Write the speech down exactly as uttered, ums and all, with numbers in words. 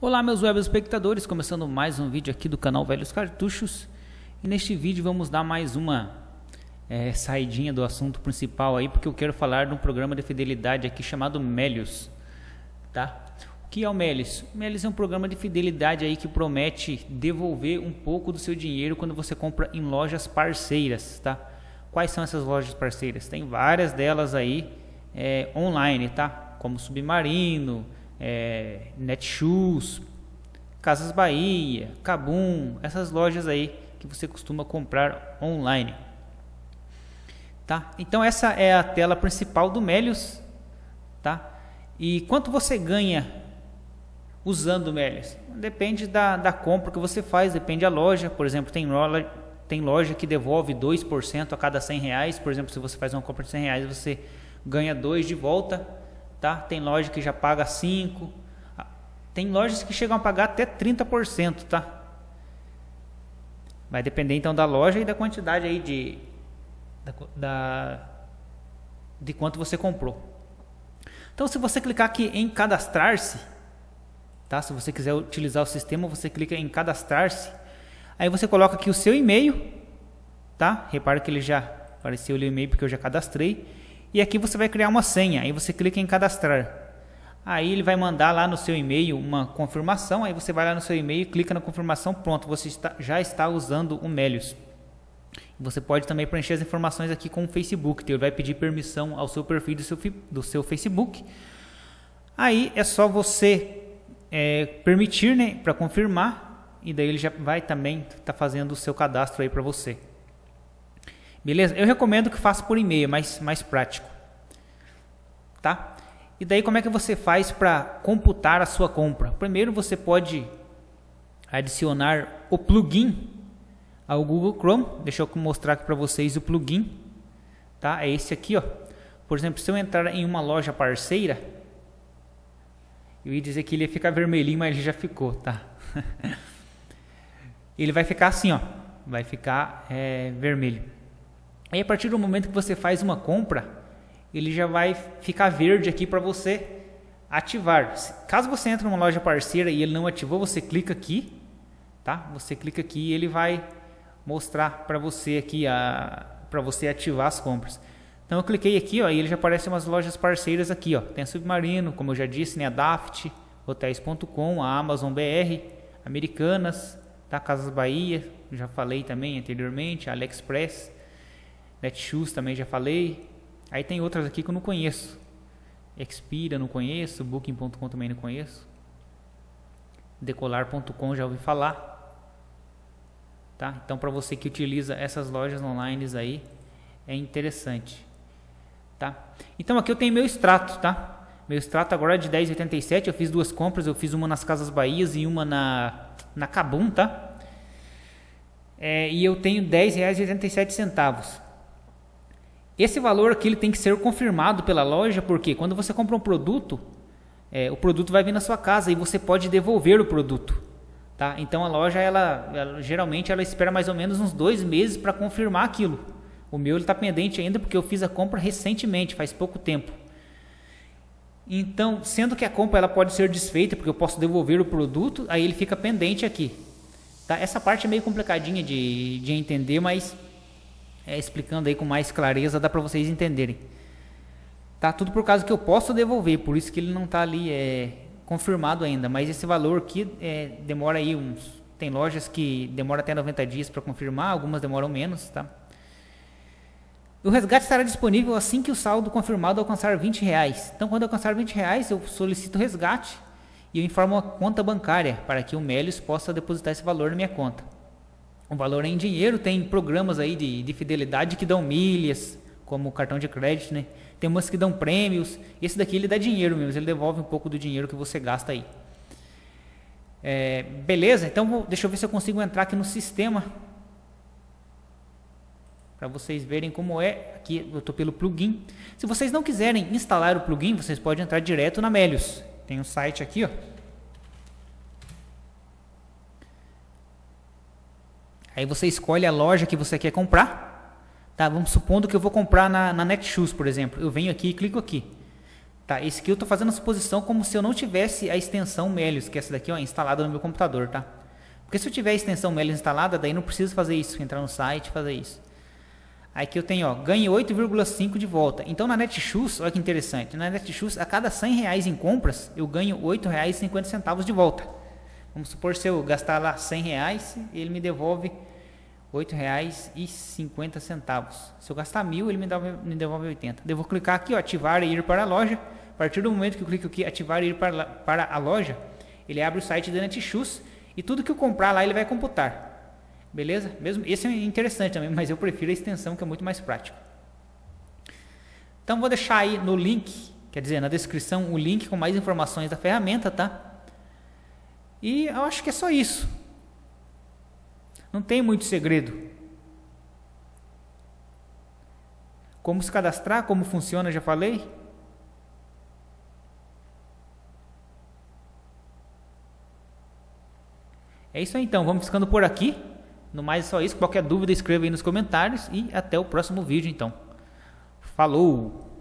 Olá meus web espectadores, começando mais um vídeo aqui do canal Velhos Cartuchos. E neste vídeo vamos dar mais uma é, saidinha do assunto principal aí, porque eu quero falar de um programa de fidelidade aqui chamado Melius, tá? O que é o Melius? O Melius é um programa de fidelidade aí que promete devolver um pouco do seu dinheiro quando você compra em lojas parceiras, tá? Quais são essas lojas parceiras? Tem várias delas aí é, online, tá? Como Submarino, É, Netshoes, Casas Bahia, Kabum, essas lojas aí que você costuma comprar online, tá? Então essa é a tela principal do Melius, tá? E quanto você ganha usando o Melius? Depende da, da compra que você faz, depende da loja. Por exemplo, tem loja, tem loja que devolve dois por cento a cada cem reais. Por exemplo, se você faz uma compra de cem reais, você ganha dois de volta. Tá? Tem loja que já paga cinco, tem lojas que chegam a pagar até trinta por cento, tá? Vai depender então da loja e da quantidade aí de, da, da, de quanto você comprou. Então se você clicar aqui em cadastrar-se, tá? Se você quiser utilizar o sistema, você clica em cadastrar-se, aí você coloca aqui o seu e-mail, tá? Repara que ele já apareceu ali o e-mail porque eu já cadastrei. E aqui você vai criar uma senha, aí você clica em cadastrar. Aí ele vai mandar lá no seu e-mail uma confirmação, aí você vai lá no seu e-mail, clica na confirmação, pronto, você está, já está usando o Melius. Você pode também preencher as informações aqui com o Facebook, ele vai pedir permissão ao seu perfil do seu, do seu Facebook. Aí é só você é, permitir, né, para confirmar, e daí ele já vai também estar tá fazendo o seu cadastro aí para você. Beleza? Eu recomendo que faça por e-mail, mais, mais prático. Tá? E daí como é que você faz para computar a sua compra? Primeiro você pode adicionar o plugin ao Google Chrome. Deixa eu mostrar aqui para vocês o plugin. Tá? É esse aqui, ó. Por exemplo, se eu entrar em uma loja parceira, eu ia dizer que ele ia ficar vermelhinho, mas ele já ficou, tá? Ele vai ficar assim, ó. Vai ficar é, vermelho. Aí a partir do momento que você faz uma compra, ele já vai ficar verde aqui para você ativar. Caso você entre numa loja parceira e ele não ativou, você clica aqui, tá? Você clica aqui e ele vai mostrar para você aqui a para você ativar as compras. Então eu cliquei aqui, ó, e ele já aparece umas lojas parceiras aqui, ó. Tem a Submarino, como eu já disse, né, a Daft, Hotels ponto com, a Amazon B R, Americanas, tá? Casas Bahia, já falei também anteriormente, a AliExpress, Netshoes também já falei. Aí tem outras aqui que eu não conheço. Expedia não conheço, Booking ponto com também não conheço. Decolar ponto com já ouvi falar. Tá? Então para você que utiliza essas lojas online aí, é interessante. Tá? Então aqui eu tenho meu extrato, tá? Meu extrato agora é de dez reais e oitenta e sete centavos. Eu fiz duas compras, eu fiz uma nas Casas Bahias e uma na, na Kabum, tá? É, e eu tenho dez reais e oitenta e sete centavos. Esse valor aqui ele tem que ser confirmado pela loja, porque quando você compra um produto, é, o produto vai vir na sua casa e você pode devolver o produto, tá? Então a loja, ela, ela geralmente ela espera mais ou menos uns dois meses para confirmar aquilo. O meu está pendente ainda porque eu fiz a compra recentemente, faz pouco tempo. Então, sendo que a compra ela pode ser desfeita, porque eu posso devolver o produto, aí ele fica pendente aqui. Tá? Essa parte é meio complicadinha de, de entender, mas... É, explicando aí com mais clareza, dá para vocês entenderem. Tá tudo por causa que eu posso devolver, por isso que ele não está ali é, confirmado ainda. Mas esse valor aqui é, demora aí uns... Tem lojas que demora até noventa dias para confirmar, algumas demoram menos, tá? O resgate estará disponível assim que o saldo confirmado alcançar vinte reais. Então quando alcançar vinte reais eu solicito o resgate e eu informo a conta bancária para que o Melius possa depositar esse valor na minha conta. O valor é em dinheiro, tem programas aí de, de fidelidade que dão milhas, como o cartão de crédito, né? Tem umas que dão prêmios, esse daqui ele dá dinheiro mesmo, ele devolve um pouco do dinheiro que você gasta aí. É, beleza, então vou, deixa eu ver se eu consigo entrar aqui no sistema, para vocês verem como é, aqui eu estou pelo plugin. Se vocês não quiserem instalar o plugin, vocês podem entrar direto na Melius, tem um site aqui, ó. Aí você escolhe a loja que você quer comprar. Tá, vamos supondo que eu vou comprar na, na Netshoes, por exemplo. Eu venho aqui e clico aqui. Tá, esse aqui eu estou fazendo a suposição como se eu não tivesse a extensão Melius, que é essa daqui, ó, instalada no meu computador, tá? Porque se eu tiver a extensão Melius instalada, daí não preciso fazer isso, entrar no site e fazer isso. Aí aqui eu tenho, ó, ganhe oito vírgula cinco de volta. Então na Netshoes, olha que interessante, na Netshoes, a cada cem reais em compras, eu ganho oito reais e cinquenta centavos de volta. Vamos supor, se eu gastar lá cem reais, ele me devolve oito reais e cinquenta centavos. Se eu gastar mil, ele me devolve, me devolve oitenta. Eu vou clicar aqui, ó, ativar e ir para a loja. A partir do momento que eu clico aqui, ativar e ir para, para a loja, ele abre o site da Netshoes e tudo que eu comprar lá ele vai computar. Beleza? Mesmo, esse é interessante também, mas eu prefiro a extensão, que é muito mais prático. Então vou deixar aí no link, quer dizer, na descrição, o link com mais informações da ferramenta, tá? E eu acho que é só isso. Não tem muito segredo. Como se cadastrar, como funciona, já falei. É isso aí então, vamos ficando por aqui. No mais é só isso, qualquer dúvida escreva aí nos comentários e até o próximo vídeo então. Falou!